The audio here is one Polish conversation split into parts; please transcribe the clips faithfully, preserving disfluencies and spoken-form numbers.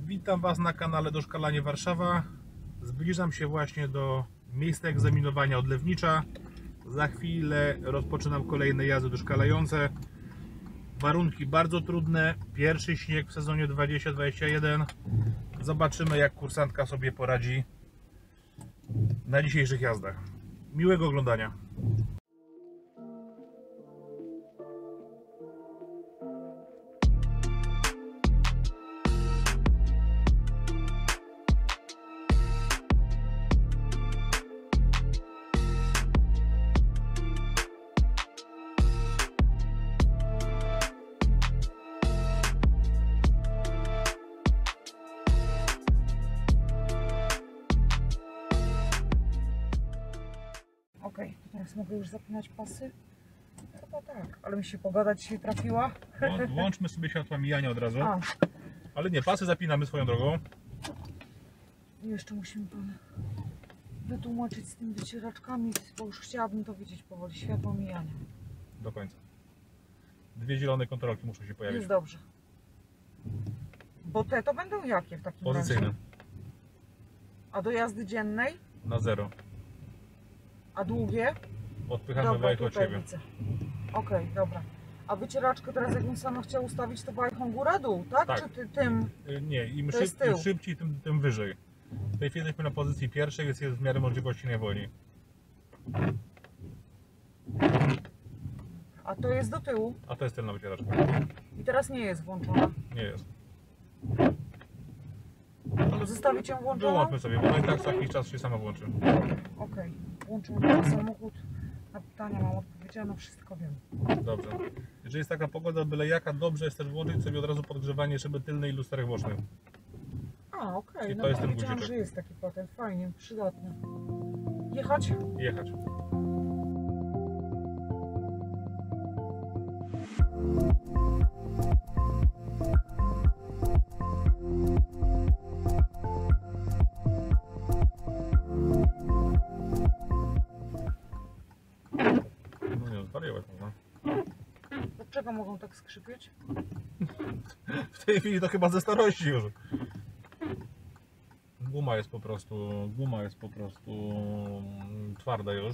Witam Was na kanale Doszkalanie Warszawa. Zbliżam się właśnie do miejsca egzaminowania odlewnicza. Za chwilę rozpoczynam kolejne jazdy doszkalające. Warunki bardzo trudne. Pierwszy śnieg w sezonie dwudziestym dwudziestym pierwszym. Zobaczymy, jak kursantka sobie poradzi na dzisiejszych jazdach. Miłego oglądania. Okej, okay, teraz mogę już zapinać pasy? Chyba tak, ale mi się pogoda dzisiaj trafiła. Włączmy sobie światła mijania od razu. A. Ale nie, pasy zapinamy swoją drogą. I jeszcze musimy pan wytłumaczyć z tymi wycieraczkami, bo już chciałabym to widzieć powoli. Światło mijania. Do końca. Dwie zielone kontrolki muszą się pojawić. Jest dobrze. Bo te to będą jakie w takim Pozycyjne. razie? A do jazdy dziennej? Na zero. A długie? Odpychamy wajchę od siebie. Okej, okay, dobra. A wycieraczkę teraz, jakbym sama chciała ustawić, to wajchą góra-dół, tak? Tak. Czy ty, tym? Nie, im, szyb, im szybciej, tym, tym wyżej. W tej chwili jesteśmy na pozycji pierwszej, więc jest w miarę możliwości najwolniej. A to jest do tyłu? A to jest tylna wycieraczka. I teraz nie jest włączona? Nie jest. Ale zostawić ją włączoną? Wyłączmy sobie, bo i tak co jakiś czas się sama włączy. Okej, okay. Włączymy samochód. Na pytania mam odpowiedziane, wszystko wiem. Dobrze. Jeżeli jest taka pogoda byle jaka, dobrze jest też włączyć sobie od razu podgrzewanie szyby tylnej i lusterek bocznych. A, okej, okay. I to no jest ten wiedziałam, guziczek. że jest taki patent, fajnie, przydatny. Jechać? Jechać. No nie, zwariować można. Dlaczego mogą tak skrzypieć? W tej chwili to chyba ze starości już. Guma jest po prostu, guma jest po prostu twarda już.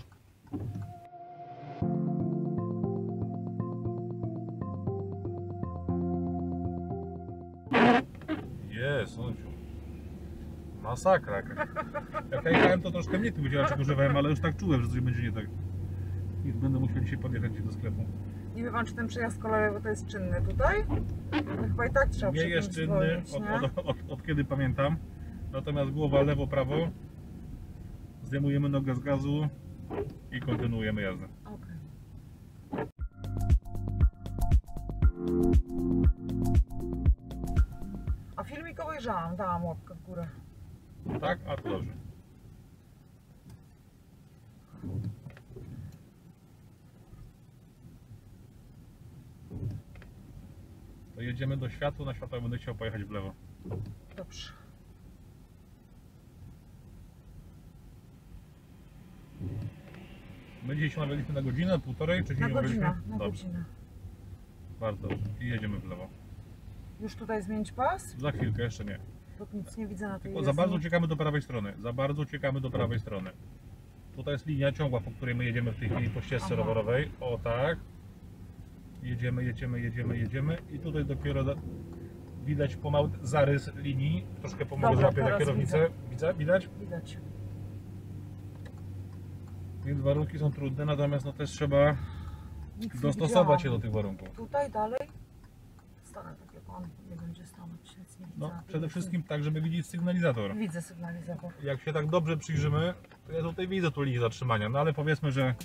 Jest, Ociu. Masakra. Jak ja jechałem, to troszkę mniej tych wycieraczek używałem, ale już tak czułem, że coś będzie nie tak. I będę musiał dzisiaj podjechać do sklepu. Nie wiem, czy ten przejazd kolejowy to jest czynny tutaj? No chyba i tak trzeba nie jest czynny zwolnić, od, nie? od, od, od, od kiedy pamiętam. Natomiast głowa lewo, prawo. Zdejmujemy nogę z gazu i kontynuujemy jazdę. Okay. A filmik obejrzałam, dałam łapkę w górę. Tak? A to dobrze. To jedziemy do światła, na światło będę chciał pojechać w lewo. Dobrze. My dzisiaj się umawialiśmy na godzinę, półtorej, czy się Na nie godzinę, umawialiśmy? na Dobrze. godzinę. Bardzo dobrze. I jedziemy w lewo. Już tutaj zmienić pas? Za chwilkę, jeszcze nie. Bo nic nie widzę na tej Tylko jezdni. za bardzo uciekamy do prawej strony. Za bardzo uciekamy do prawej strony. Tutaj jest linia ciągła, po której my jedziemy w tej chwili po ścieżce Aha. rowerowej. O tak. Jedziemy, jedziemy, jedziemy, jedziemy. I tutaj dopiero widać pomału zarys linii. Troszkę pomogę złapię na kierownicę. Widzę. Widać? Widać. Więc warunki są trudne, natomiast no też trzeba Nic dostosować się do tych warunków. Tutaj dalej? Stanę tak jak on nie będzie stanąć, nic nie widzę. No, przede wszystkim tak, żeby widzieć sygnalizator. Widzę sygnalizator. Jak się tak dobrze przyjrzymy, to ja tutaj widzę tu linię zatrzymania, no ale powiedzmy, że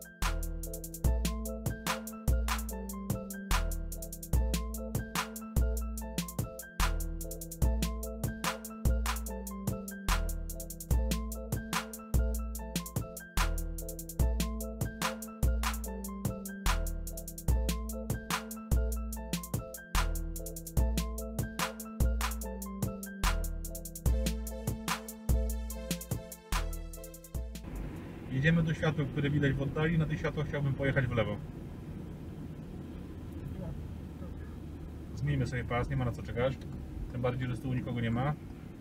jedziemy do światła, które widać w oddali. Na tych światłach chciałbym pojechać w lewo. Zmieńmy sobie pas, nie ma na co czekać. Tym bardziej, że z tyłu nikogo nie ma.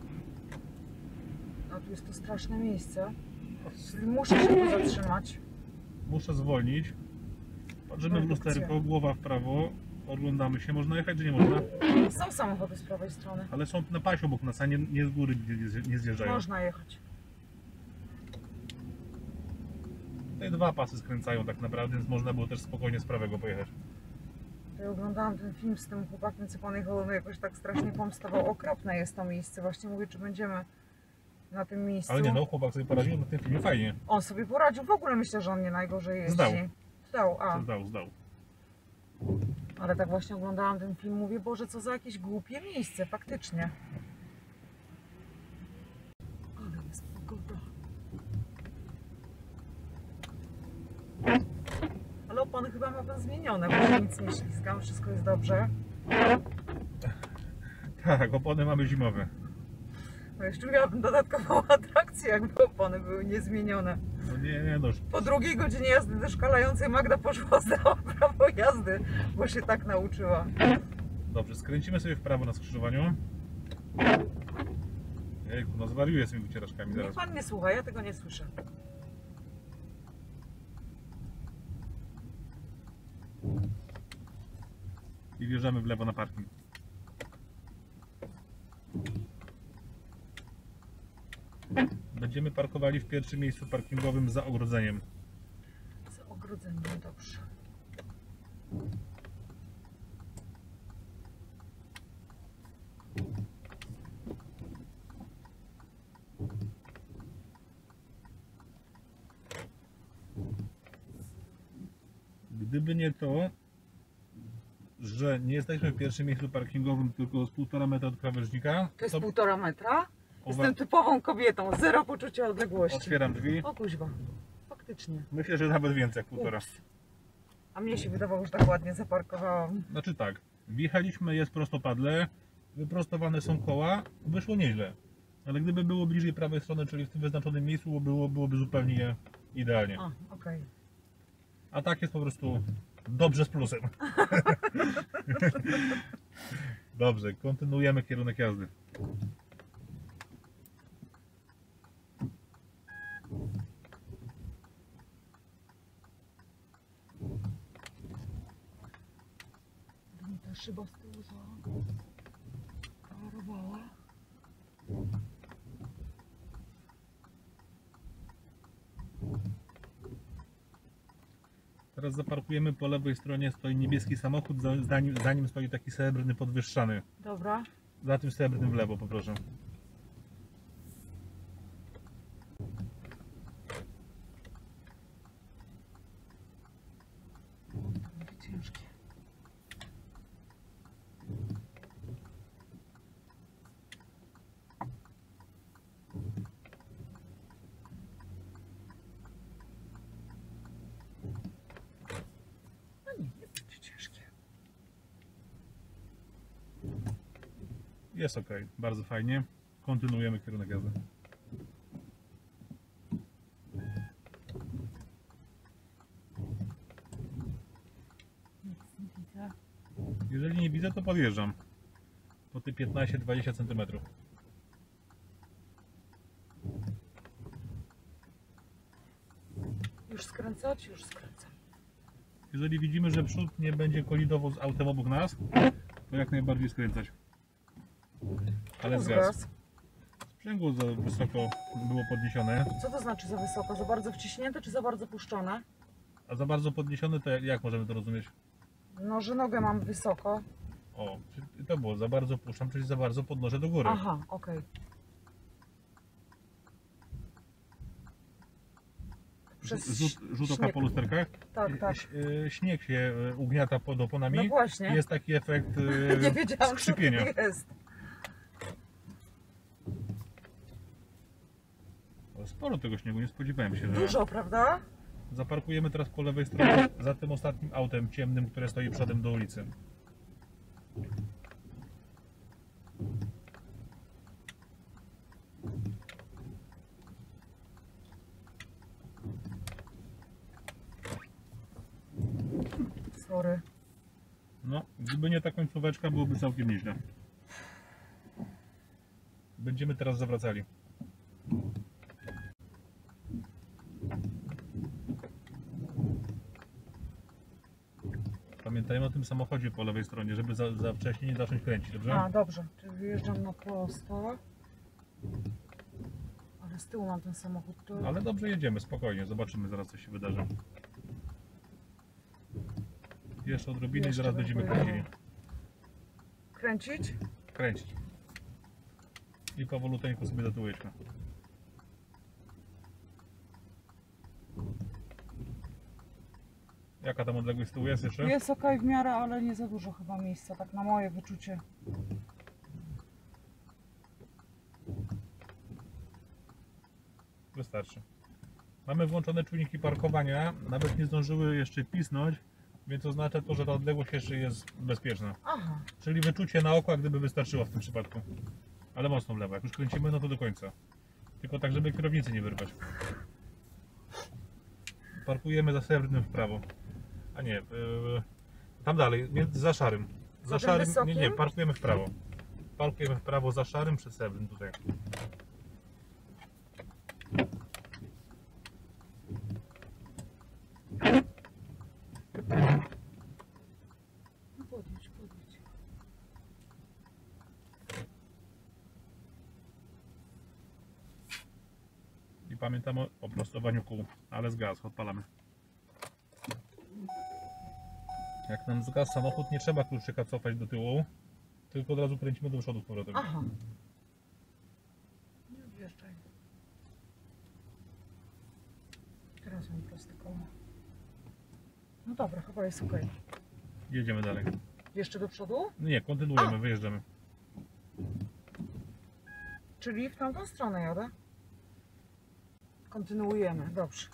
A tu jest to straszne miejsce. Czyli muszę się tu zatrzymać. Muszę zwolnić. Patrzymy w lusterko, głowa w prawo. Oglądamy się. Można jechać, czy nie można? Są samochody z prawej strony. Ale są na pasie obok nas, a nie, nie z góry nie, nie zjeżdżają. Można jechać. Tutaj dwa pasy skręcają tak naprawdę, więc można było też spokojnie z prawego pojechać. Ja oglądałam ten film z tym chłopakiem, co pan jechał, no jakoś tak strasznie pomstował. Okropne jest to miejsce. Właśnie mówię, czy będziemy na tym miejscu. Ale nie no, chłopak sobie poradził na tym filmie fajnie. On sobie poradził. W ogóle myślę, że on nie najgorzej jeździ. Zdał. Zdał, a. Zdał, zdał. Ale tak właśnie oglądałam ten film, mówię, Boże, co za jakieś głupie miejsce, faktycznie. Ale jest pogoda. Ale opony chyba ma pan zmienione, bo ja nic nie ślizgam, wszystko jest dobrze. Tak, opony mamy zimowe. No jeszcze miałabym dodatkową atrakcję, jakby opony były niezmienione. No nie, nie no. Po drugiej godzinie jazdy doszkalającej Magda poszła zdała prawo jazdy, bo się tak nauczyła. Dobrze, skręcimy sobie w prawo na skrzyżowaniu. Jejku, no zwariuję z tymi wycieraczkami Niech zaraz. pan nie słucha, ja tego nie słyszę. I wjeżdżamy w lewo na parking. Będziemy parkowali w pierwszym miejscu parkingowym za ogrodzeniem. Za ogrodzeniem, dobrze. Gdyby nie to, że nie jesteśmy w pierwszym miejscu parkingowym, tylko z półtora metra od krawężnika, To jest to półtora metra? owa- Jestem typową kobietą, zero poczucia odległości. otwieram drzwi. O kuźwa, faktycznie. Myślę, że nawet więcej jak półtora. Ups. A mnie się wydawało, że tak ładnie zaparkowałam. Znaczy tak, wjechaliśmy, jest prostopadle, wyprostowane są koła, wyszło nieźle. Ale gdyby było bliżej prawej strony, czyli w tym wyznaczonym miejscu, było, byłoby zupełnie idealnie. A, okej. A tak jest po prostu dobrze z plusem. Dobrze, kontynuujemy kierunek jazdy. Okay. Ta szyba z tyłu zakolorowała. Teraz zaparkujemy po lewej stronie, stoi niebieski samochód, za, za, nim, za nim stoi taki srebrny podwyższany. Dobra. Za tym srebrnym w lewo, poproszę. Takie ciężkie. No nie, nie będzie ciężkie. Jest ok, bardzo fajnie. Kontynuujemy kierunek jazdy. Nic nie widzę. Jeżeli nie widzę, to podjeżdżam. Po te piętnaście dwadzieścia centymetrów. Już skręcać? Już skręcam. Jeżeli widzimy, że przód nie będzie kolidował z autem obok nas, to jak najbardziej skręcać. Ale z gaz. Sprzęgło za wysoko było podniesione, Co to znaczy za wysoko? Za bardzo wciśnięte czy za bardzo puszczone? a za bardzo podniesione to jak, jak możemy to rozumieć? No, że nogę mam wysoko. O, czyli to było za bardzo puszczam, czyli za bardzo podnoszę do góry. Aha, okej. Przez Rzut, rzut oka śnieg. po lusterkach. Tak, tak. Ś- y, Śnieg się y, ugniata pod oponami. No właśnie. Jest taki efekt y, Nie wiedziałam, co skrzypienia. to jest. O, sporo tego śniegu, nie spodziewałem się, że Dużo, prawda? zaparkujemy teraz po lewej stronie za tym ostatnim autem ciemnym, które stoi przodem do ulicy. Sorry. No, gdyby nie ta końcóweczka, byłoby całkiem nieźle. Będziemy teraz zawracali. Pamiętajmy o tym samochodzie po lewej stronie, żeby za, za wcześnie nie zacząć kręcić, dobrze? A, dobrze. Czyli wyjeżdżam na prosto. Ale z tyłu mam ten samochód. To... Ale dobrze jedziemy, spokojnie, zobaczymy zaraz co się wydarzy. Jeszcze odrobinę i Jeszcze zaraz bym będziemy pojechała. kręcili. Kręcić? Kręcić. I powoluteńko sobie do tyłu jedźmy. Jaka tam odległość z tyłu jest jeszcze? Jest ok w miarę, ale nie za dużo chyba miejsca, tak na moje wyczucie. Wystarczy. Mamy włączone czujniki parkowania, nawet nie zdążyły jeszcze pisnąć, więc oznacza to, że ta odległość jeszcze jest bezpieczna. Aha, Czyli wyczucie na oko, jak gdyby wystarczyło w tym przypadku. Ale mocno w lewo. Jak już kręcimy, no to do końca. Tylko tak, żeby kierownicy nie wyrwać. Parkujemy za srebrnym w prawo. A nie, yy, tam dalej, nie, za szarym. Za Za tym szarym, nie, wysokim? nie, parkujemy w prawo. Parkujemy w prawo za szarym, przed srebrnym tutaj. no podjedź, podjedź. I pamiętamy o prostowaniu kół, ale z gaz, odpalamy. Jak nam zgasł samochód, nie trzeba kluczyka cofać do tyłu, tylko od razu kręcimy do przodu z powrotem. Aha. Nie odjeżdżaj. Teraz mam proste koło. No dobra, chyba jest ok. Jedziemy dalej. Jeszcze do przodu? Nie, kontynuujemy, A! wyjeżdżamy. Czyli w tamtą stronę jadę? Kontynuujemy, dobrze.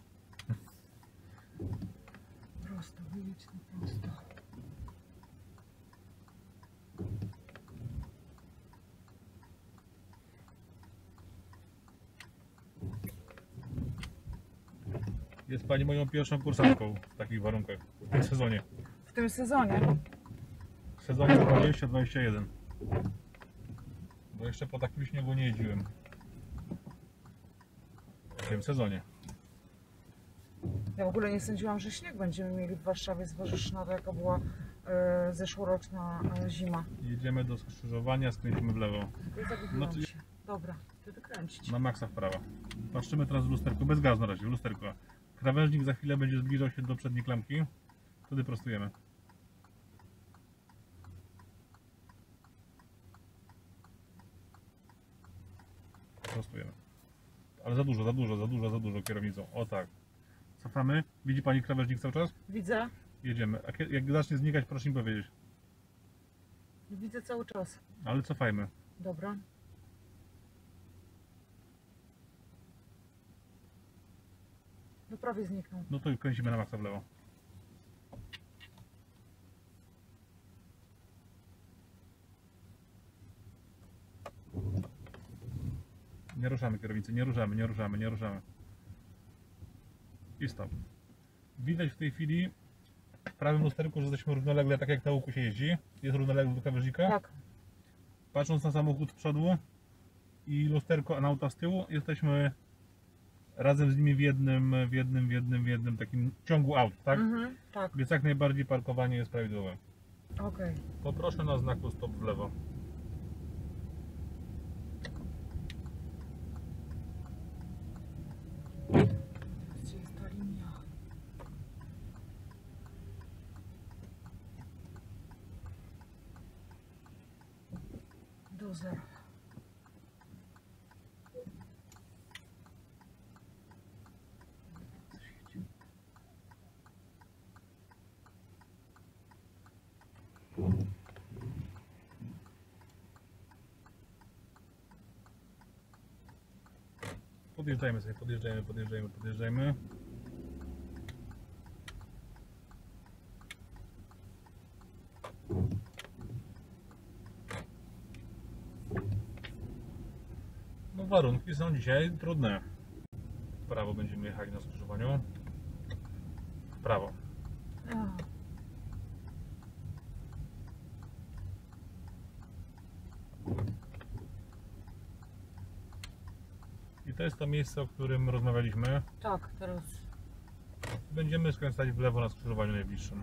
Prosto, wyjedź na prosto. Jest Pani moją pierwszą kursantką w takich warunkach, w tym sezonie. W tym sezonie. W sezonie dwadzieścia dwadzieścia jeden. Bo jeszcze po takim śniegu nie jeździłem. W tym sezonie. Ja w ogóle nie sądziłam, że śnieg będziemy mieli w Warszawie, zważywszy na to, jaka była e, zeszłoroczna e, zima. Jedziemy do skrzyżowania, skręcimy w lewo. Tylko i zagubiłam No to- się. Dobra, wtedy kręcić. Na maksa w prawo. Patrzymy teraz w lusterko, bez gazu na razie, w lusterko. Krawężnik za chwilę będzie zbliżał się do przedniej klamki. Wtedy prostujemy. Prostujemy. Ale za dużo, za dużo, za dużo, za dużo kierownicą. O tak. Cofamy. Widzi Pani krawężnik cały czas? Widzę, Jedziemy. A kie- jak zacznie znikać, proszę mi powiedzieć. widzę cały czas. Ale cofajmy. Dobra. No prawie zniknął. No to kręcimy na maksa w lewo. Nie ruszamy kierownicy, nie ruszamy, nie ruszamy, nie ruszamy. I stop. Widać w tej chwili w prawym lusterku, że jesteśmy równolegle, tak jak na łuku się jeździ. Jest równolegle do krawężnika. Tak. Patrząc na samochód z przodu i lusterko na auta z tyłu, jesteśmy razem z nimi w jednym, w jednym, w jednym, w jednym takim ciągu aut, tak? Mhm, tak. Więc jak najbardziej parkowanie jest prawidłowe. Okej. Poproszę na znaku stop w lewo. Gdzie jest ta linia? Do zera. Podjeżdżajmy sobie, podjeżdżajmy, podjeżdżajmy, podjeżdżajmy. No warunki są dzisiaj trudne. W prawo będziemy jechali na skrzyżowaniu. W prawo. A, to jest to miejsce, o którym rozmawialiśmy. Tak, teraz. Będziemy skręcać w lewo na skrzyżowaniu najbliższym.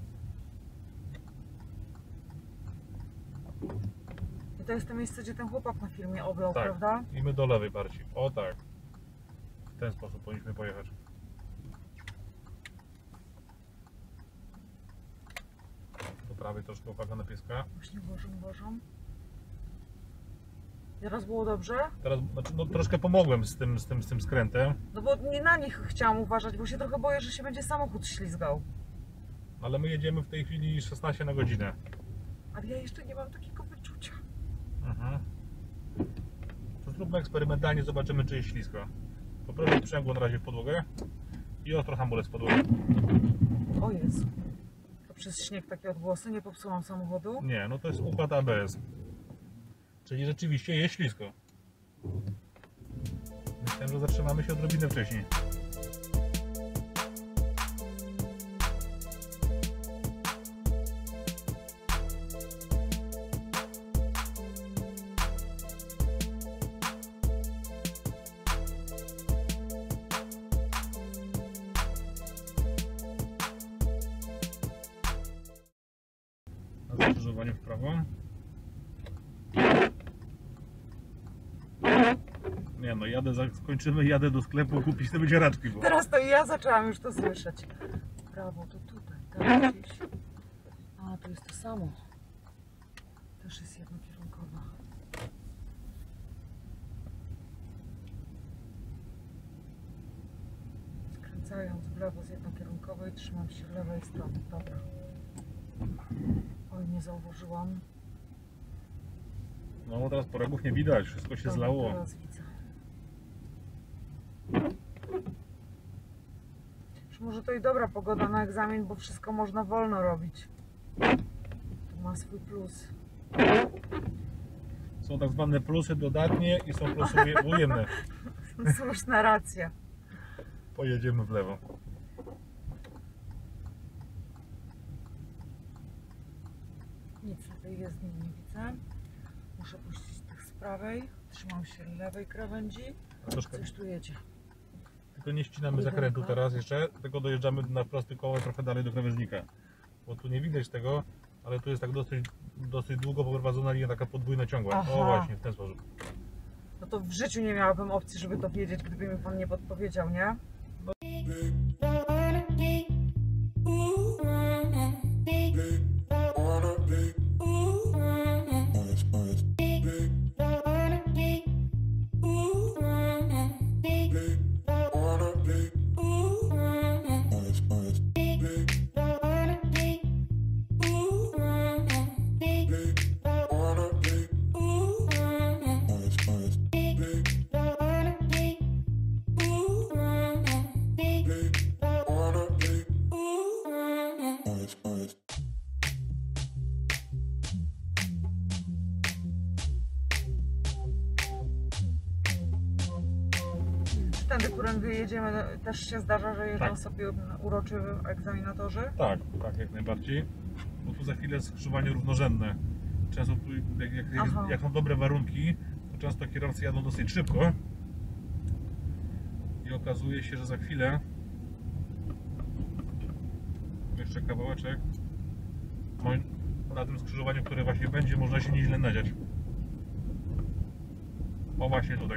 I to jest to miejsce, gdzie ten chłopak na filmie oblał, Tak. prawda? I my do lewej bardziej. O tak. W ten sposób powinniśmy pojechać. Po prawej troszkę uwaga na pieska. Właśnie wożą, wożą. Teraz było dobrze? Teraz znaczy, no, troszkę pomogłem z tym, z, tym, z tym skrętem, No bo nie na nich chciałam uważać, bo się trochę boję, że się będzie samochód ślizgał. ale my jedziemy w tej chwili szesnaście na godzinę. Ale ja jeszcze nie mam takiego wyczucia. Mhm. To zróbmy eksperymentalnie, zobaczymy, czy jest ślisko. Poproszę sprzęgło na razie w podłogę i ostro hamulec w podłogę. O Jezu. To przez śnieg takie odgłosy, nie popsułam samochodu? Nie, no to jest układ A B S. Czyli rzeczywiście jest ślisko. Myślałem, że zatrzymamy się odrobinę wcześniej. Na skrzyżowaniu w prawo. Nie no, jadę, za- skończymy, jadę do sklepu kupić te wycieraczki, bo... Teraz to i ja zaczęłam już to słyszeć. Prawo, to tutaj, tak gdzieś. A, to jest to samo. Też jest jednokierunkowa. Skręcając w lewo z jednokierunkowej, trzymam się lewej strony. Dobra. Oj, nie zauważyłam. No teraz porogów nie widać, wszystko się Dobra, zlało. teraz widzę. Już może to i dobra pogoda na egzamin, bo wszystko można wolno robić. To ma swój plus. Są tak zwane plusy dodatnie i są plusy uje- ujemne. Słuszna racja. Pojedziemy w lewo. Nic na tej jezdni nie widzę. Muszę puścić tych z prawej. Trzymam się lewej krawędzi. Troszkę. Coś tu jedzie. Tylko nie ścinamy zakrętu teraz jeszcze, tylko dojeżdżamy na prosty koło trochę dalej do krawężnika. Bo tu nie widać tego, ale tu jest tak dosyć, dosyć długo poprowadzona linia taka podwójna ciągła. Aha. O właśnie, w ten sposób. No to w życiu nie miałabym opcji, żeby to wiedzieć, gdyby mi pan nie podpowiedział, nie? Tędy, którym jedziemy, też się zdarza, że jeżdżą Tak. sobie uroczy egzaminatorzy? Tak, tak, jak najbardziej. Bo tu za chwilę skrzyżowanie równorzędne. Często tu, jak, jak, jest, Aha. jak są dobre warunki, to często kierowcy jadą dosyć szybko. I okazuje się, że za chwilę jeszcze kawałeczek na tym skrzyżowaniu, które właśnie będzie, można się nieźle nadziać. O właśnie tutaj.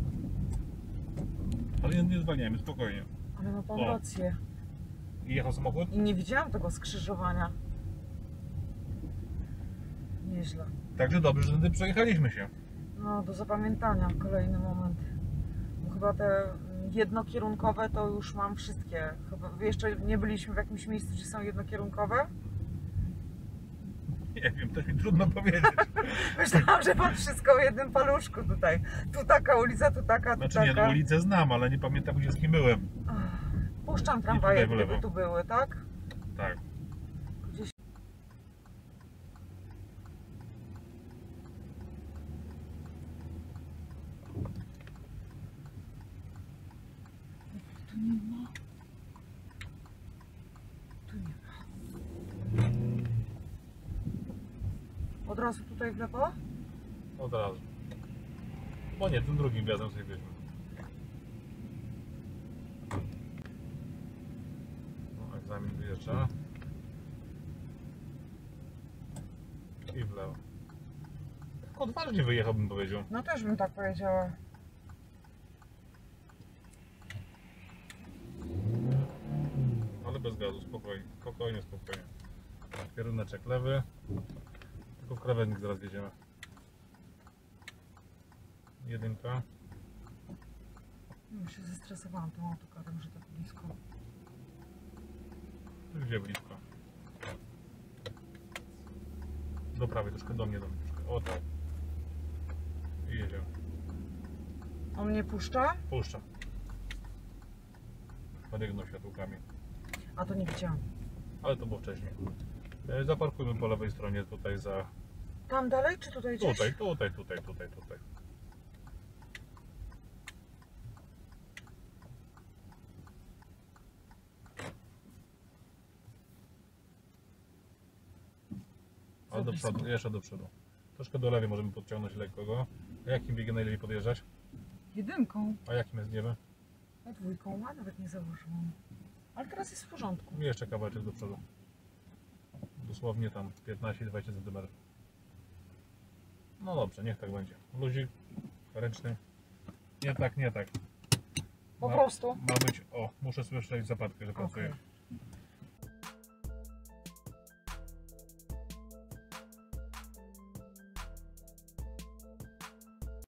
Ale nie, nie zwalniajmy, spokojnie. Ale ma pan O. rację. I jechał samochód? I nie widziałam tego skrzyżowania. Nieźle. Także dobrze, że wtedy przejechaliśmy się. No, do zapamiętania kolejny moment. Bo chyba te jednokierunkowe to już mam wszystkie. Chyba jeszcze nie byliśmy w jakimś miejscu, gdzie są jednokierunkowe. Nie wiem, to mi trudno powiedzieć. Myślałam, że pan wszystko w jednym paluszku tutaj. Tu taka ulica, tu taka, tu Znaczy nie, taka. no ulicę znam, ale nie pamiętam, gdzie z kim byłem. Ach, Puszczam tramwaje, tutaj w lewo. gdyby tu były, tak? Tak. Gdzieś... Tu nie ma. Tu nie ma. Od razu tutaj w lewo? Od razu. Bo nie, tym drugim wjazdem sobie weźmy. wystarcza. I w lewo. Tak odważnie wyjechał, bym powiedział. No też bym tak powiedziała. Ale bez gazu, spokojnie, spokojnie, spokojnie. Kierunek lewy. Tylko w krawędnik zaraz jedziemy. Jedynka. Już się zestresowałam tym autokarem, że tak blisko. Gdzie blisko? Do prawej, troszkę do mnie, do mnie troszkę. O tak. I jedziemy. On mnie puszcza? Puszcza. Podjegnął światłkami. A to nie widziałam. Ale to było wcześniej. E, Zaparkujmy po lewej stronie tutaj za... Tam dalej, czy tutaj gdzieś? Tutaj, tutaj, tutaj, tutaj, tutaj. Ale do przodu, jeszcze do przodu. Troszkę do lewej możemy podciągnąć lekko go. A jakim biegiem najlepiej podjeżdżać? Jedynką. A jakim jest niebem? A dwójką, a nawet nie założyłam. Ale teraz jest w porządku. Jeszcze kawałeczek do przodu. Dosłownie tam piętnaście dwadzieścia centymetrów. No dobrze, niech tak będzie. Luzik ręczny. Nie tak, nie tak. Po Ma- prostu. Ma być, o, muszę słyszeć zapadkę, że pracuje. Okej.